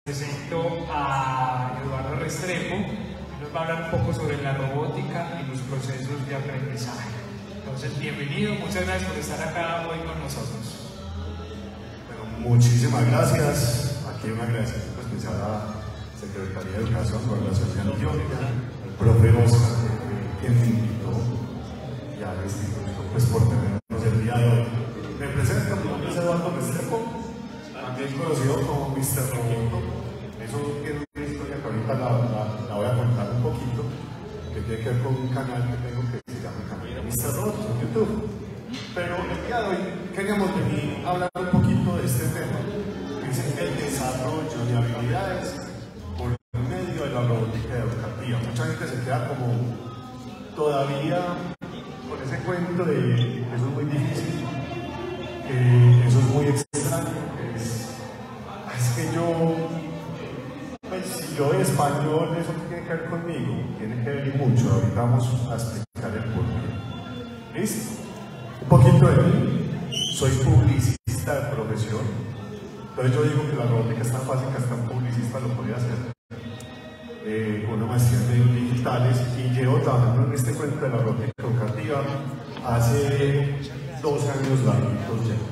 presento a Eduardo Restrepo, nos va a hablar un poco sobre la robótica y los procesos de aprendizaje. Entonces, bienvenido, muchas gracias por estar acá hoy con nosotros. Bueno, muchísimas gracias. Aquí un agradecimiento especial a la Secretaría de Educación por la Asociación Antioquia, al profe Oscar, quien me invitó, y al instituto pues, por tenernos el día de hoy. Me presento, mi nombre es Eduardo Restrepo, también conocido como Mr. Roboto. Eso tiene una historia que ahorita la voy a contar un poquito, que tiene que ver con un canal que tengo que se llama Mr. Roboto en YouTube. Pero el día de hoy queríamos venir a hablar un poquito de este tema, que es el desarrollo de habilidades por medio de la robótica educativa. Mucha gente se queda como todavía con ese cuento de que eso es muy difícil, que eso es muy extraño, es que yo, pues si yo de español, eso tiene que ver conmigo, tiene que ver mucho. Ahorita vamos a explicar el porqué. ¿Listo? Un poquito de mí. Soy publicista de profesión. Entonces yo digo que la robótica es tan fácil que hasta un publicista lo podría hacer. Una maestría en medios digitales, y llevo trabajando en este cuento de la robótica educativa hace 2 años largos ya.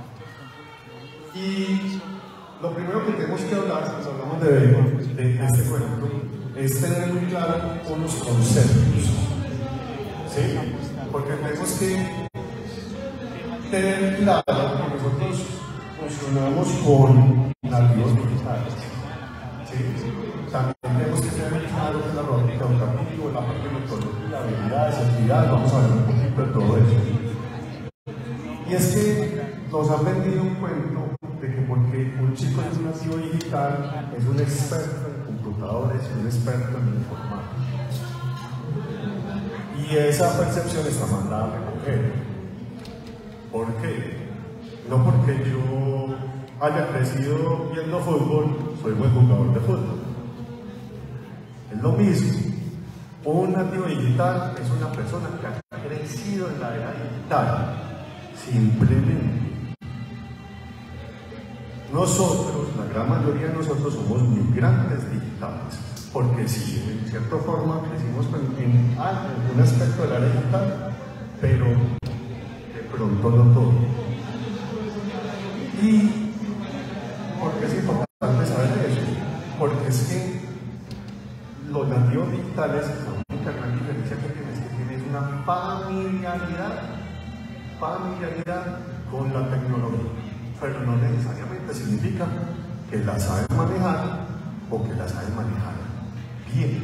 Y lo primero que tenemos que hablar, cuando hablamos de este cuento, es tener muy claro unos conceptos. ¿Sí? Porque tenemos que tener claro que nosotros funcionamos con nativos digitales. ¿Sí? También tenemos que tener claro que la robótica educativa, la parte de metodología, habilidades, actividades, vamos a ver un poquito de todo eso. Y es que nos han vendido un cuento de que porque un chico es un nativo digital, es un experto en computadores, un experto en informática. Y esa percepción está mandada a recoger. ¿Por qué? No porque yo haya crecido viendo fútbol, soy buen jugador de fútbol. Es lo mismo. Un nativo digital es una persona que ha crecido en la era digital. Simplemente. Nosotros, la gran mayoría de nosotros, somos migrantes digitales. Porque sí, en cierta forma crecimos en algún aspecto de la era digital, pero de pronto no todo. ¿Y por qué es importante saber eso? Porque es que los nativos digitales, la única gran diferencia que tienen es que tienen una familiaridad con la tecnología, pero no necesariamente significa que la saben manejar o que la saben manejar bien.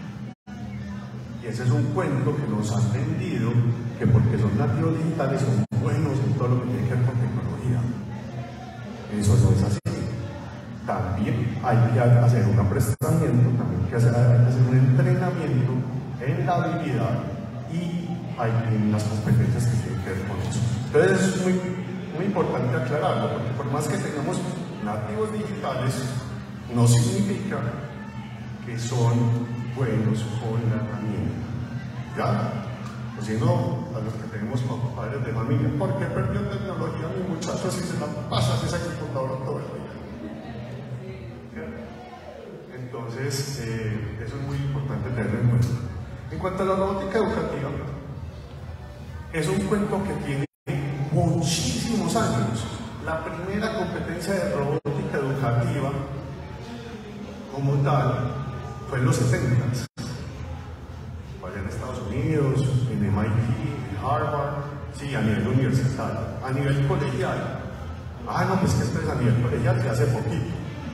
Y ese es un cuento que nos han vendido, que porque son nativos digitales son buenos en todo lo que tiene que ver con tecnología. Eso no es así. También hay que hacer un aprestamiento, también hay que hacer un entrenamiento en la habilidad y hay unas competencias que tienen que ver con eso. Entonces es muy importante aclararlo, porque por más que tengamos nativos digitales, no significa que son buenos con la herramienta. ¿Ya? O si no, a los que tenemos padres de familia, ¿por qué perdió tecnología mi muchacho si se la pasa a esa computadora todo el día? Entonces, eso es muy importante tenerlo en cuenta. En cuanto a la robótica educativa, es un cuento que tiene muchísimos años. La primera competencia de robótica educativa como tal fue en los 70s. Allá en Estados Unidos, en MIT, en Harvard, sí, a nivel universitario. A nivel colegial, no, pues que esto es a nivel colegial, que hace poquito.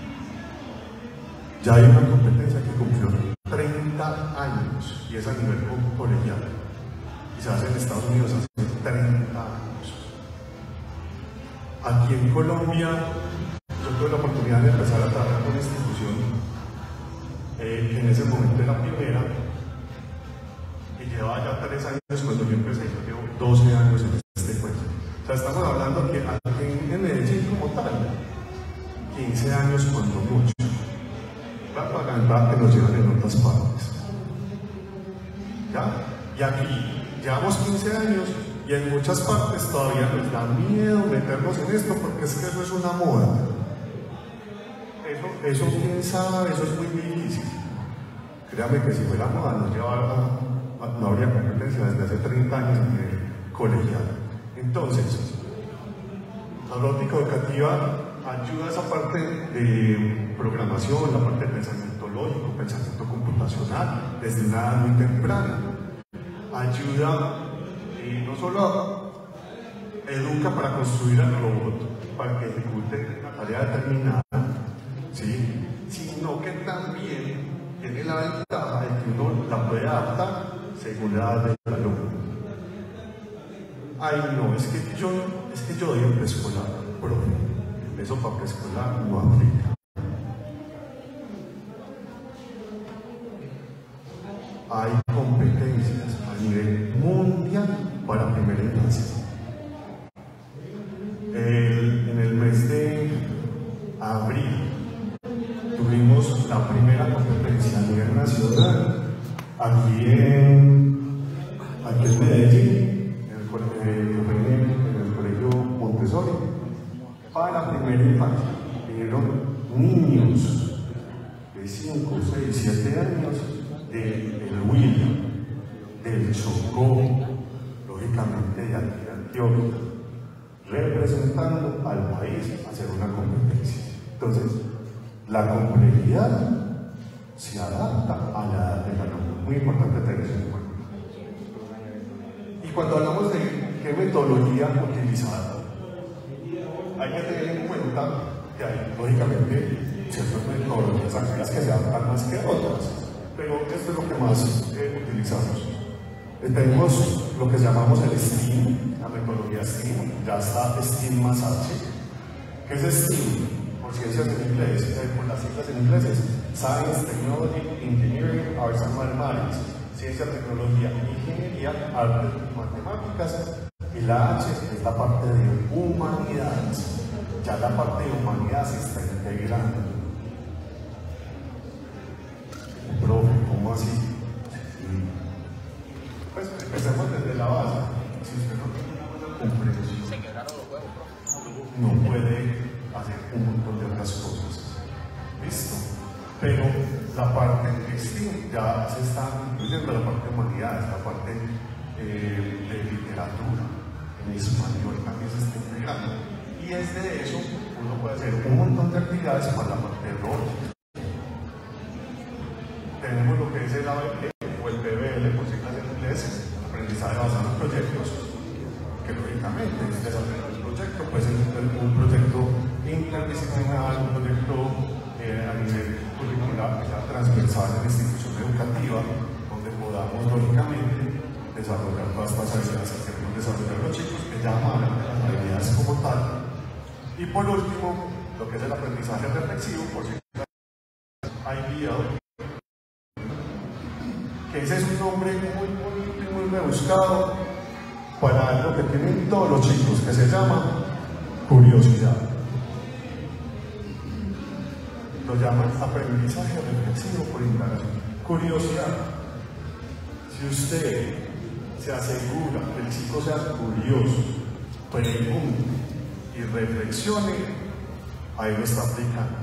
Ya hay una competencia que cumplió 30 años y es a nivel colegial. Y se hace en Estados Unidos hace 30 años. Aquí en Colombia, yo tuve la oportunidad de empezar a trabajar con una institución que en ese momento era pionera y llevaba ya 3 años cuando yo empecé. Yo llevo 12 años en este cuento. O sea, estamos hablando que en Medellín como tal, 15 años cuando mucho. La propaganda que nos llevan en otras partes. ¿Ya? Y aquí llevamos 15 años y en muchas partes todavía nos da miedo meternos en esto porque es que eso es una moda. eso quién sabe, eso es muy difícil. Créame que si fuéramos a nos llevar no habría competencia desde hace 30 años a nivel colegial. Entonces, la robótica educativa ayuda a esa parte de programación, la parte de pensamiento lógico, pensamiento computacional, desde una edad muy temprana. Ayuda no solo educa para construir el robot, para que ejecute una tarea determinada, ¿sí? Sino que también tiene la ventaja de que uno la puede adaptar según la edad del alumno. Ay, no, es que yo doy en preescolar, profe. Eso para preescolar no aplica. Hay competencias a nivel mundial para primera infancia. En el mes de abril tuvimos la primera competencia a nivel nacional aquí en Medellín, en el colegio Montessori, para primera infancia. Vinieron niños de 5, 6, 7 años del Huila, del Chocó, lógicamente de Antioquia, representando al país a hacer una competencia. Entonces, la complejidad se adapta a la edad del alumno. Muy importante tener eso en cuenta. Y cuando hablamos de qué metodología utilizar, hay que tener en cuenta que hay, lógicamente, ciertas metodologías activas que se adaptan más que otras, pero esto es lo que más utilizamos. Tenemos lo que llamamos el STEAM, la metodología STEAM, ya está STEAM más H. ¿Qué es STEAM? Por ciencias en inglés, por las siglas en inglés es Science, Technology, Engineering, Arts and Mathematics. Ciencia, tecnología, ingeniería, arte y matemáticas. Y la H es la parte de humanidades. Ya la parte de humanidades se está integrando. Profe, ¿cómo así? Pues empecemos desde la base. Si usted no tiene una buena comprensión, se quebraron los huevos, no puede hacer un montón de otras cosas. ¿Listo? Pero la parte de STEAM ya se está incluyendo, la parte de humanidades, la parte de literatura, en español también se está integrando. Y desde eso uno puede hacer un montón de actividades para la parte de robótica. Tenemos lo que es el ABP o el PBL, por siglas en inglés, aprendizaje basado en proyectos, que lógicamente es desarrollar el proyecto, puede ser un proyecto interdisciplinar, un proyecto a nivel curricular, que sea transversal en la institución educativa, donde podamos lógicamente desarrollar todas estas habilidades que queremos desarrollar los chicos, que llaman las habilidades como tal. Y por último, lo que es el aprendizaje reflexivo, por siglas IBL, que ese es un nombre muy bonito y muy rebuscado para algo que tienen todos los chicos, que se llama curiosidad. Lo llaman aprendizaje reflexivo por indagación. Curiosidad. Si usted se asegura que el chico sea curioso, pregunte y reflexione, ahí lo está aplicando.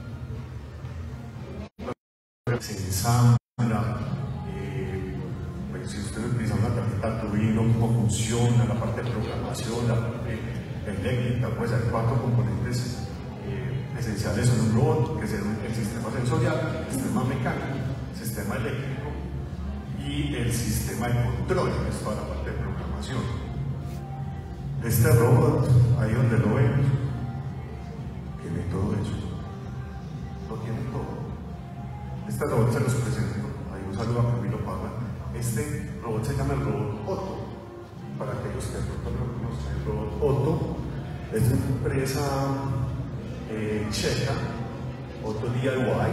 Se ensambla. Si usted utiliza una tarjeta Arduino, cómo funciona, la parte de programación, la parte eléctrica, pues hay 4 componentes esenciales en un robot, que es el sistema sensorial, el sistema mecánico, el sistema eléctrico y el sistema de control, que es toda la parte de programación. Este robot, ahí donde lo ven, tiene todo eso. Lo tiene todo. Este robot se los presento. Ahí un saludo a Camilo Parra. Este robot se llama el robot Otto. Para aquellos que no lo conocen, el robot Otto es una empresa checa, Otto DIY,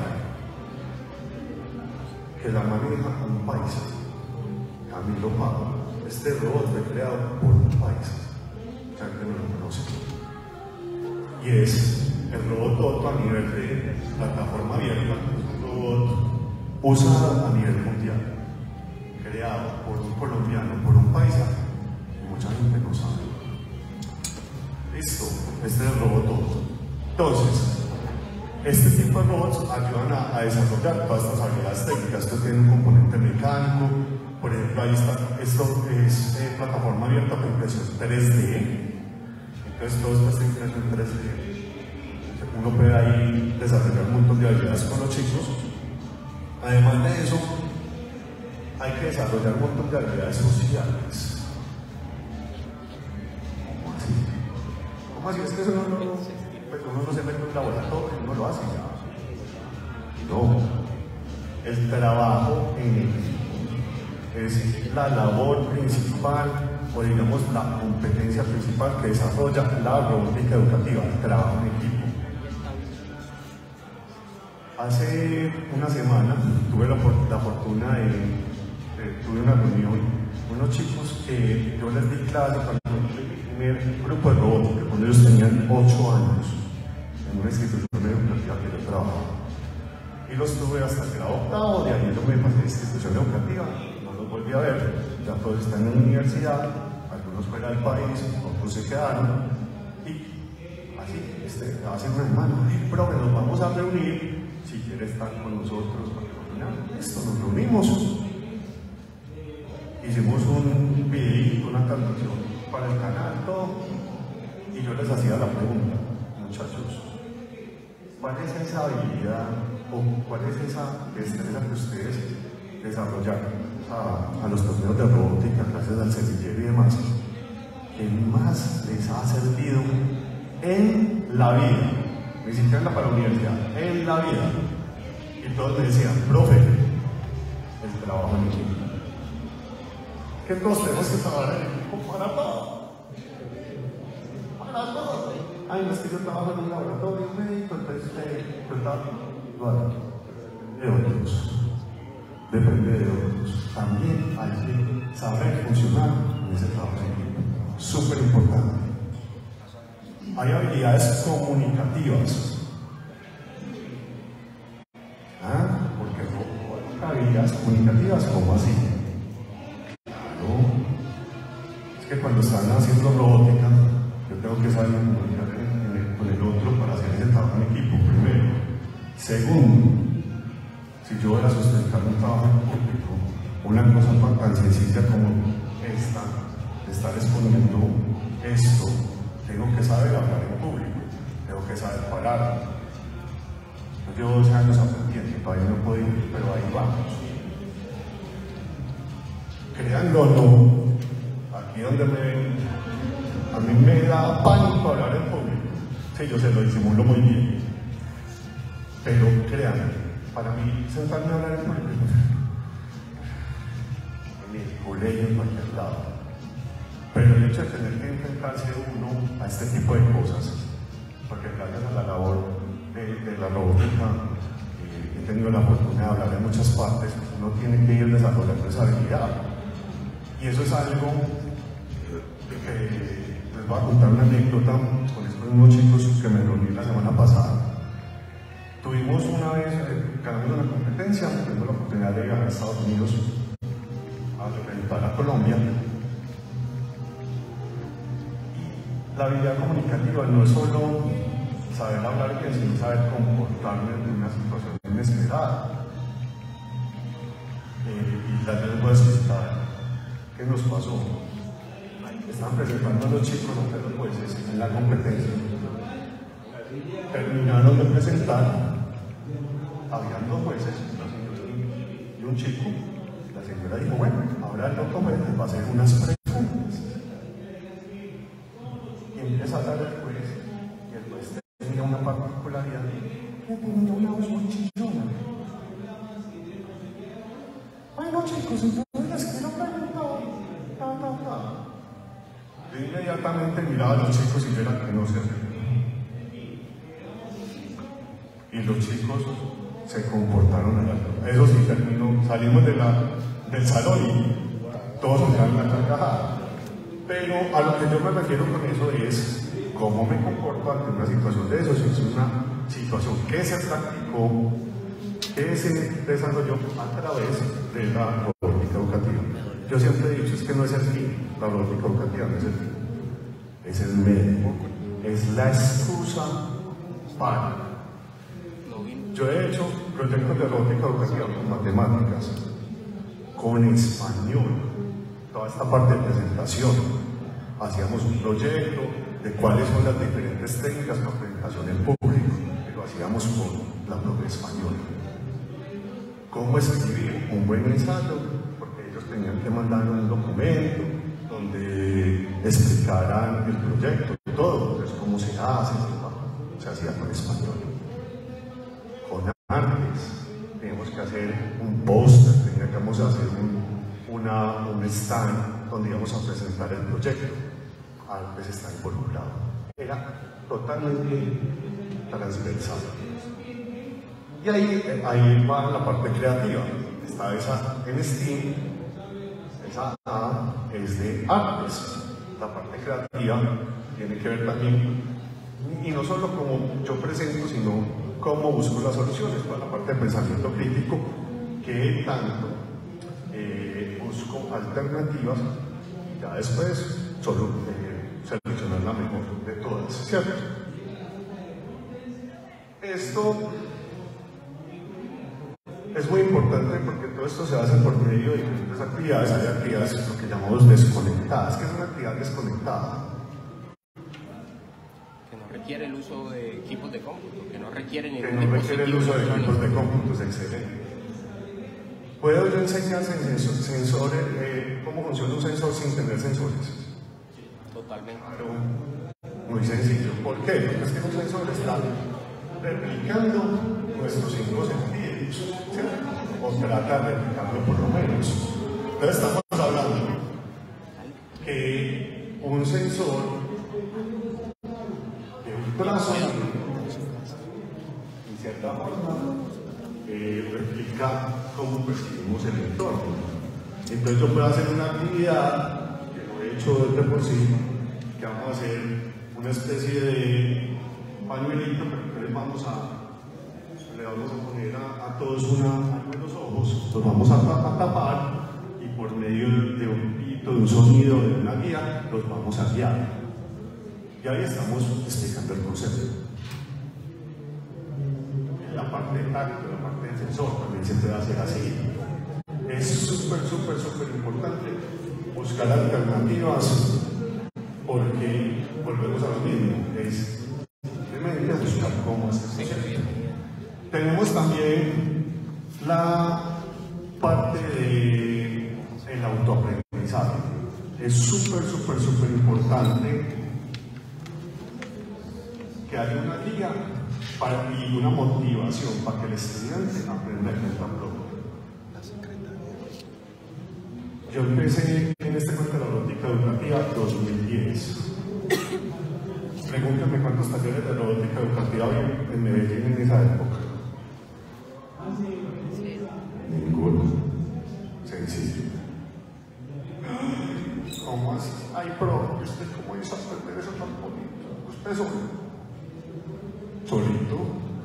que la maneja un paisa, Camilo Parra. Este robot fue creado por un paisa, que alguien no lo conoce. Y es el robot Otto a nivel de plataforma abierta, es un robot usado a nivel mundial, creado por un colombiano, por un paisa, y mucha gente no sabe. Listo, este es el robot Otto. Entonces, Este tipo de robots ayudan a desarrollar todas estas habilidades técnicas. Esto tiene un componente mecánico, por ejemplo, ahí está, esto es plataforma abierta para impresión 3D. Entonces todo esto está impreso en 3D. Uno puede ahí desarrollar un montón de habilidades con los chicos. Además de eso, hay que desarrollar un montón de habilidades sociales. ¿Cómo así? ¿Cómo así? Es que eso uno no se mete en un laboratorio, uno lo hace ya. No. El trabajo en equipo es la labor principal, o digamos la competencia principal que desarrolla la robótica educativa, el trabajo en equipo. Hace una semana tuve la fortuna tuve una reunión con unos chicos que yo les di clase cuando fue mi primer grupo de robótica, cuando ellos tenían 8 años, en una institución educativa que yo trabajaba. Y los tuve hasta el grado octavo, de ahí yo me pasé a la institución educativa, no los volví a ver, ya todos están en la universidad, algunos fuera del país, otros se quedaron, y así, hace una semana, profe, nos vamos a reunir, si quiere estar con nosotros, esto, nos reunimos, hicimos un videíto, una transmisión para el canal, todo, y yo les hacía la pregunta, muchachos, ¿cuál es esa habilidad o cuál es esa destreza que ustedes desarrollaron a los torneos de robótica, clases al semillero y demás, que más les ha servido en la vida? Ni siquiera para la universidad, en la vida. Y todos me decían, profe, el trabajo en equipo. Que todos tenemos que trabajar en equipo para todo. Para todo. Ay, no es que yo trabajo en un laboratorio médico, entonces bueno, de otros. Depende de otros. También hay que saber funcionar en ese trabajo en equipo. Súper importante. Hay habilidades comunicativas. Porque no hay habilidades comunicativas, ¿cómo así? Claro. Es que cuando están haciendo robótica, yo tengo que saber comunicar con el otro para hacer ese trabajo en equipo, primero. Segundo, si yo voy a sustentar un trabajo en público, una cosa tan sencilla como esta, estar exponiendo esto, tengo que saber hablar en público, tengo que saber parar. Yo llevo 12 años aprendiendo, todavía no puedo ir, pero ahí vamos. Créanlo o no, aquí donde me ven, a mí me da pánico hablar en público. Sí, yo se lo disimulo muy bien. Pero créanme, para mí sentarme a hablar en público, en el colegio, en cualquier lado. Pero el hecho de tener que enfrentarse uno a este tipo de cosas, porque gracias a la labor de la robótica he tenido la oportunidad de hablar en muchas partes, uno tiene que ir desarrollando esa habilidad. Y eso es algo que les voy a contar una anécdota con estos mismos chicos que me reuní la semana pasada. Tuvimos una vez, ganamos una competencia, tuvimos la oportunidad de viajar a Estados Unidos a representar a Colombia. La habilidad comunicativa no es solo saber hablar bien, sino saber comportarme en una situación inesperada. Y tal vez les voy a explicar qué nos pasó. Están presentando a los chicos ante los jueces en la competencia. Terminaron de presentar, habían 2 jueces, una señora y un chico. La señora dijo, bueno, ahora el otro juez les va a hacer unas preguntas. Y empieza a hablar el juez, y el juez tenía una particularidad, que tenía una voz muy chillona. Bueno chicos, entonces les quiero preguntar, Yo inmediatamente miraba a los chicos y yo era que no se hacía. Y los chicos se comportaron a la altura. Eso sí, salimos del salón y todos se quedaron en la carcajada. Pero a lo que yo me refiero con eso es cómo me comporto ante una situación de eso. Si es una situación que se practicó, que se desarrolló a través de la robótica educativa. Yo siempre he dicho, es que no es el fin, la robótica educativa no es el fin, es el medio, es la excusa para. Yo he hecho proyectos de robótica educativa con matemáticas, con español, toda esta parte de presentación. Hacíamos un proyecto de cuáles son las diferentes técnicas para presentación en público, y lo hacíamos con la profe español. Cómo escribir un buen ensayo, porque ellos tenían que mandar un documento donde explicaran el proyecto, todo, entonces cómo se hace, se hacía con español. Con artes, teníamos que hacer un póster, teníamos que hacer un stand donde íbamos a presentar el proyecto. Artes está involucrado. Era totalmente transversal. Y ahí va la parte creativa. Está esa en STEAM, esa A es de artes. La parte creativa tiene que ver también, y no solo como yo presento, sino cómo busco las soluciones, para la parte de pensamiento crítico, que tanto busco alternativas y ya después solo seleccionar la mejor de todas, ¿cierto? Esto es muy importante porque todo esto se hace por medio de diferentes actividades. Hay actividades lo que llamamos desconectadas. ¿Qué es una actividad desconectada? Que no requiere el uso de equipos de cómputo, que no requiere ningún Que no requiere el uso de equipos de cómputo, es excelente. ¿Puedo yo enseñar sensores, cómo funciona un sensor sin tener sensores? Totalmente. Claro, muy sencillo. ¿Por qué? Porque es que un sensor está replicando nuestros 5 sentidos, ¿cierto? O trata de replicarlo por lo menos. Entonces estamos hablando que un sensor de ultrasonido, en cierta forma, replica cómo percibimos el entorno. Entonces yo puedo hacer una actividad que lo he hecho desde por sí, que vamos a hacer una especie de pañuelito, pero entonces le vamos a poner a todos algo en los ojos, los vamos a tapar y por medio de un pito, de un sonido, de una guía, los vamos a guiar. Y ahí estamos explicando el concepto. La parte de tacto, la parte del sensor también se puede hacer así. Es súper importante buscar alternativas, porque volvemos a lo mismo, es simplemente buscar cómo hacer. Tenemos también la parte del autoaprendizaje. Es súper importante que haya una guía y una motivación para que el estudiante aprenda en cuenta propia. Yo empecé en este cuento de la robótica educativa 2010. Pregúntenme cuántos talleres de robótica educativa había en Medellín en esa época. Ninguno. Sencillo. ¿Cómo así? Ay, pero ¿usted cómo hizo aprender eso tan bonito? ¿Usted solito?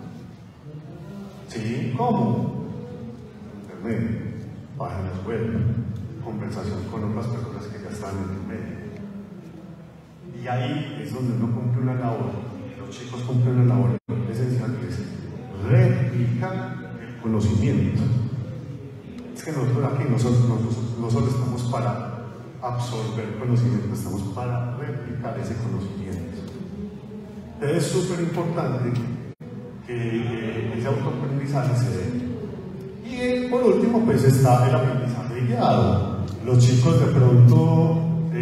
¿Sí? ¿Cómo? Internet, páginas web, conversación con otras personas que ya están en el medio. Y ahí es donde uno cumple una labor, los chicos cumplen una labor esencial, que es replicar el conocimiento. Es que nosotros aquí no solo estamos para absorber conocimiento, estamos para replicar ese conocimiento. Entonces es súper importante que ese autoaprendizaje se dé. Y por último, pues está el aprendizaje guiado. Los chicos de pronto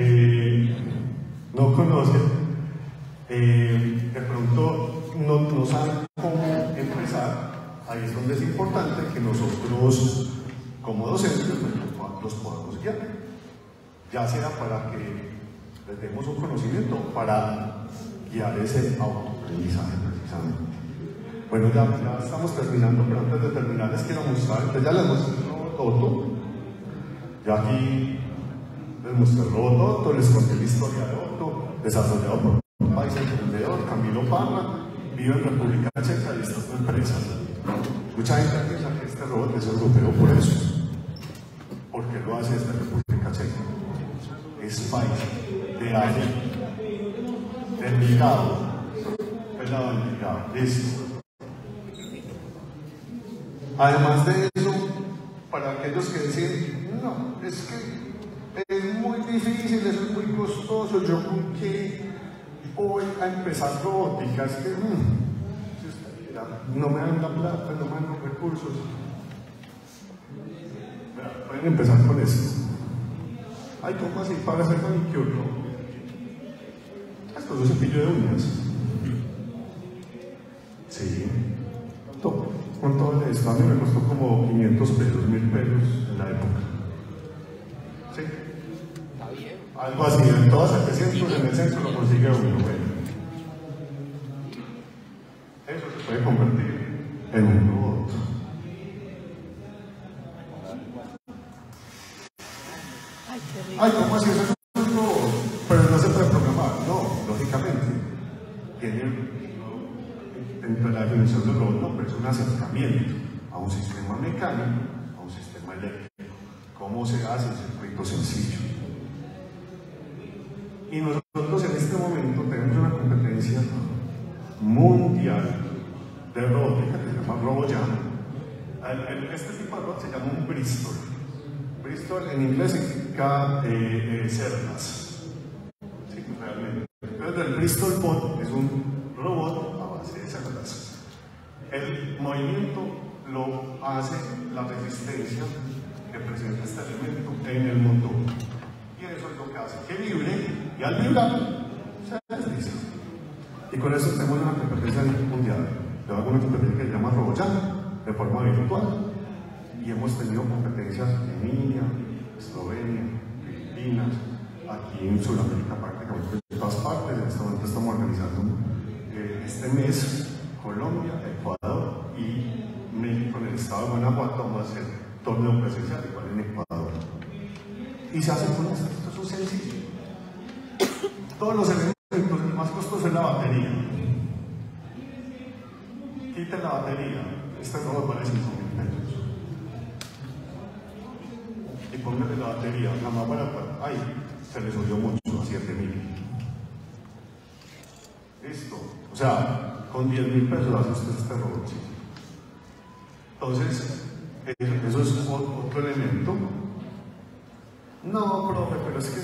no conocen, de pronto no saben cómo empezar. Ahí es donde es importante que nosotros, como docentes, los podamos guiar. Ya sea para que les demos un conocimiento, para guiar ese autoaprendizaje precisamente. Bueno, ya estamos terminando, pero antes de terminar les quiero mostrar, entonces ya les mostré el robot Otto. Ya aquí les mostré el robot Otto, les conté la historia de Otto, desarrollado por un país emprendedor, Camilo Parra, vive en República Checa y está en empresas. Mucha gente piensa que este robot es europeo por eso. ¿Por qué lo hace desde República Checa? Es país de allí, delicado, pelado delicado, listo. Además de eso, para aquellos que dicen, no, es que es muy difícil, eso es muy costoso, yo con qué voy a empezar robótica, es que no me dan la plata, no me dan los recursos. Pueden empezar con eso. Ay, ¿cómo así? Para hacer manicure, ¿no? Esto es un cepillo de uñas. Sí. Con todo esto, a mí me costó como 500 pesos, 1000 pesos en la época. ¿Sí? Está bien. Algo así, en todas 700 en el centro lo consigue uno. Bueno. Eso se puede convertir en un robot. Ay, ¿cómo así? Eso es un robot. Pero no se puede programar. No, lógicamente. Tiene dentro de la definición del robot, no, pero es un acercamiento a un sistema mecánico, a un sistema eléctrico. ¿Cómo se hace? Un circuito sencillo. Y nosotros en este momento tenemos una competencia mundial de robótica que se llama RoboJam. Este tipo de robot se llama un Bristol. Bristol en inglés significa cerdas. Sí, realmente. Entonces el Bristol Bot es un robot a base de cerdas. El movimiento lo hace la resistencia que presenta este elemento en el motor. Y eso es lo que hace que vibre, y al vibrar se desliza. Y con eso tenemos una competencia mundial. Le hago una competencia que se llama RoboJam de forma virtual. Y hemos tenido competencias en India, Eslovenia, Filipinas, aquí en Sudamérica prácticamente en todas partes. En este momento estamos organizando este mes Colombia, Ecuador y México en el estado de Guanajuato. Vamos a hacer torneo presencial igual en Ecuador. Y se hace con esto, esto es un sencillo. Todos los elementos, el más costoso es la batería. Quiten la batería, este robot vale 5.000 pesos. Y póngale la batería, la más barata, ay, se le subió mucho a 7.000. Listo. O sea, con 10.000 pesos hace usted este robot. ¿Sí? Entonces, eso es otro elemento. No, profe, pero es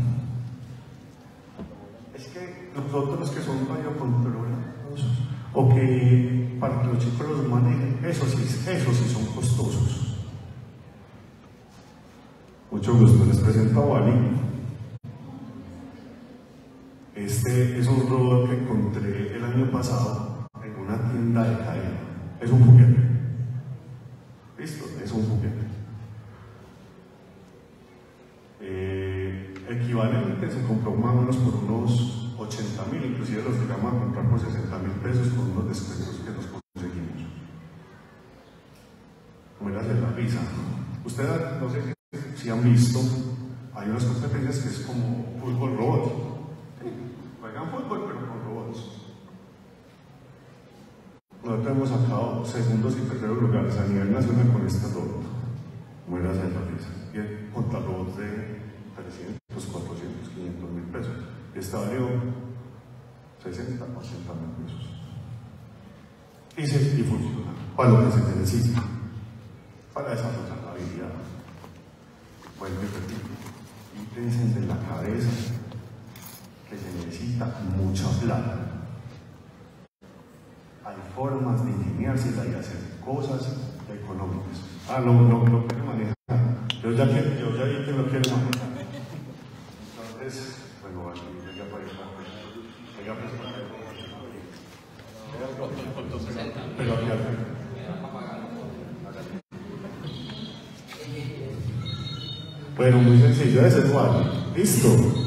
que nosotros que son radiocontrolados o que para que los chicos los manejen, esos sí son costosos. Mucho gusto, les presento a Wally. Este es un robot que encontré el año pasado en una tienda de cadena. Es un juguete. ¿Listo? Es un juguete. Equivalente se compró más o menos por unos 80.000, inclusive los llegamos a comprar por 60.000 pesos con unos descuentos que nos conseguimos. Mueras de la risa. Ustedes no sé si han visto, hay unas competencias que es como fútbol robot. Sí, juegan fútbol pero con robots. Nosotros hemos sacado segundos y terceros lugares a nivel nacional con este robot. Mueras de la risa. Y contra robots de 300, 400, 500.000 pesos. Esta valió 60, 80.000 pesos. Y funciona para lo que se necesita, para desarrollar la habilidad. Vuelvo y repito, ítense en la cabeza que se necesita mucha plata. Hay formas de ingeniársela y hacer cosas económicas. Lo quiero manejar. Yo ya vi que lo quiero manejar. Entonces, bueno, aquí, venga para acá. Venga pues para acá. Pero aquí arriba. Bueno, muy sencillo, ese es igual. Listo.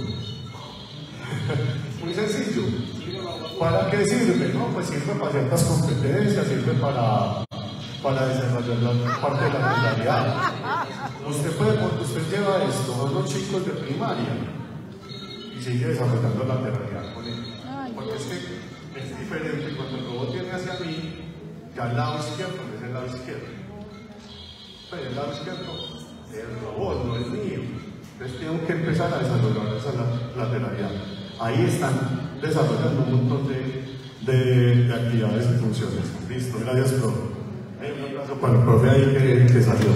Muy sencillo. ¿Para qué sirve? No, pues sirve para ciertas competencias, sirve para desarrollar la parte de la mentalidad. Usted lleva esto a unos chicos de primaria y sigue desarrollando la lateralidad con él. Porque es que es diferente cuando el robot viene hacia mí, ya el lado izquierdo es el lado izquierdo. Pero el lado izquierdo del robot, no es mío. Entonces tengo que empezar a desarrollar esa lateralidad. Ahí están desarrollando un montón de actividades y funciones. Listo, gracias, profe. aplauso para el profe ahí que salió.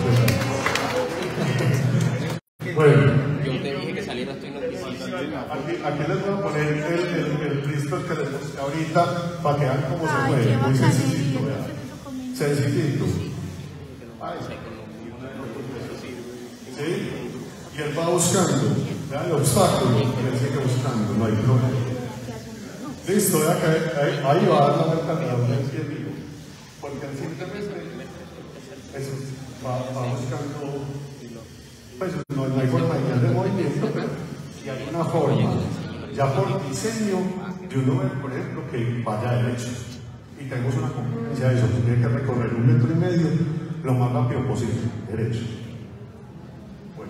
Bueno. Yo te dije que saliera, estoy notificado. Aquí les voy a poner el Cristo que les mostré ahorita para que vean cómo se mueve. Muy sencillito, vean. Sencillito. Ay. ¿Sí? Y él va buscando. Vean el obstáculo. Y él sigue buscando. No hay problema. Listo, vea que ahí va a dar la vuelta a la pie vivo. Porque él simplemente eso, va buscando. Pues no hay forma de movimiento, pero si hay una forma, ya por diseño, de uno ver, por ejemplo, que vaya derecho. Y tenemos una competencia de eso, que tiene que recorrer 1,5 metros lo más rápido posible, derecho. Bueno.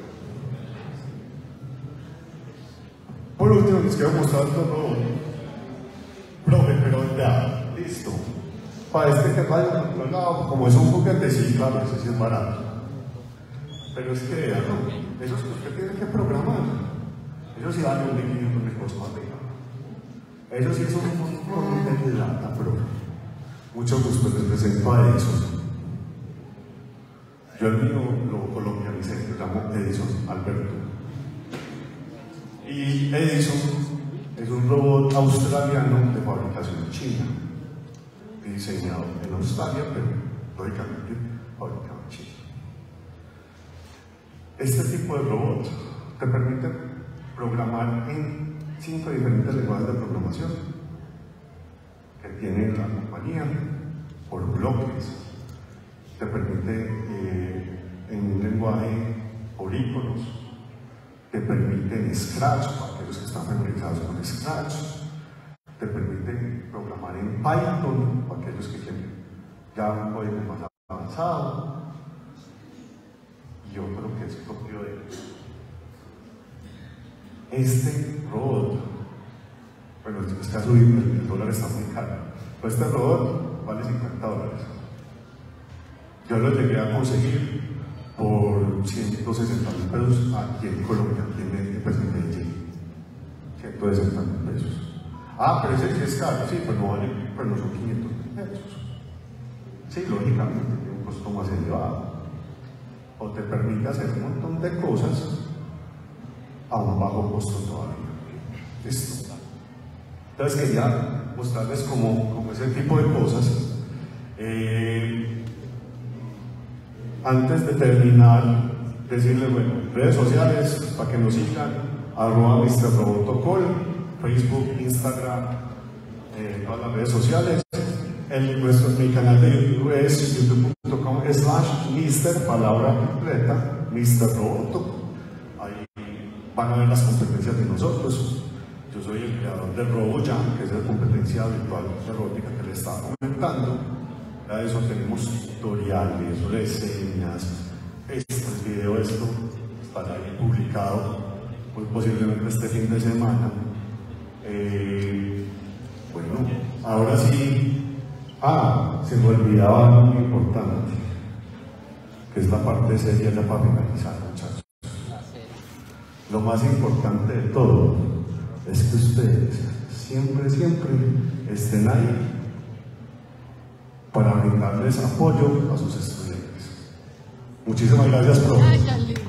Por último, les quiero mostrar todo. Profe, pero ya, listo. Para este que vaya por otro lado, como es un juguete, sí, claro, ese sí es barato. Pero es que, no, eso es que usted tiene que programar. Eso sí vale 1.500 pesos más arriba. Eso sí es un montón de plata, pero mucho gusto, les presento a Edison. Yo el mío lo colombianicé, lo llamo Edison Alberto. Y Edison es un robot australiano de fabricación china, diseñado en Australia, pero lógicamente fabricado en China. Este tipo de robot te permite programar en 5 diferentes lenguajes de programación que tiene la compañía por bloques. Te permite en un lenguaje por iconos, te permite en Scratch, para aquellos que están familiarizados con Scratch, te permite programar en Python, para aquellos que quieren ya un código más avanzado. Yo creo que es propio de este robot. Bueno, está subiendo, el dólar está muy caro, pero este robot vale $50. Yo lo llegué a conseguir por 160.000 pesos aquí en Colombia, aquí en Medellín. 160.000 pesos. Ah, pero ese sí es caro, sí, pues no vale, pero no son 500.000 pesos. Sí, lógicamente tiene un costo más elevado. O te permite hacer un montón de cosas a un bajo costo todavía. Listo. Entonces quería mostrarles como ese tipo de cosas. Antes de terminar, decirles, bueno, redes sociales para que nos sigan, @MrRobotocall, Facebook, Instagram, todas las redes sociales. Mi canal de YouTube es youtube.com/Mr, palabra completa, Mr. Roboto. Ahí van a ver las competencias de nosotros. Yo soy el creador del RoboJam, que es la competencia virtual de robótica que les estaba comentando. A eso tenemos tutoriales, reseñas. El video estará ahí publicado, muy posiblemente este fin de semana. Bueno, ahora sí. Se me olvidaba algo muy importante, que es la parte seria ya para finalizar, muchachos. Lo más importante de todo es que ustedes siempre estén ahí para brindarles apoyo a sus estudiantes. Muchísimas gracias, profe.